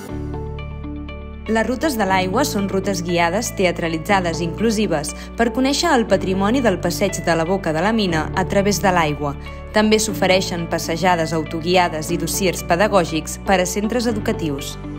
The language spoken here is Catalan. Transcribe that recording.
Les rutes de l'aigua són rutes guiades, teatralitzades i inclusives per conèixer el patrimoni del passeig de la boca de la mina a través de l'aigua. També s'ofereixen passejades autoguiades i dossiers pedagògics per a centres educatius.